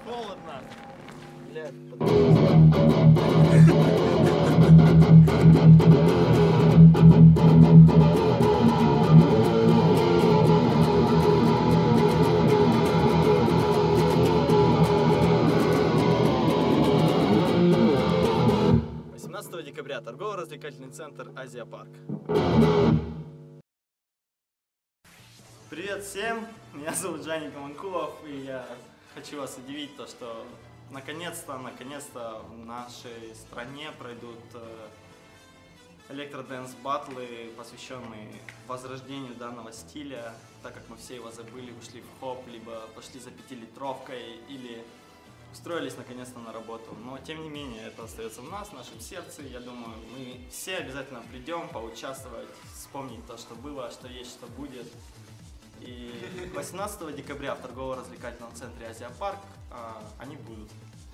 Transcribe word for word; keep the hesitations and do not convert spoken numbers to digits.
холодно. Блядь, восемнадцатого декабря торгово-развлекательный центр Азия-парк. Привет всем, меня зовут Джани Каманкулов, и я хочу вас удивить то, что наконец-то, наконец-то в нашей стране пройдут электродэнс-баттлы, посвященные возрождению данного стиля, так как мы все его забыли, ушли в хоп, либо пошли за пятилитровкой, или устроились наконец-то на работу. Но тем не менее, это остается в нас, в нашем сердце. Я думаю, мы все обязательно придем поучаствовать, вспомнить то, что было, что есть, что будет. И восемнадцатого декабря в торгово-развлекательном центре Азия-парк а, они будут.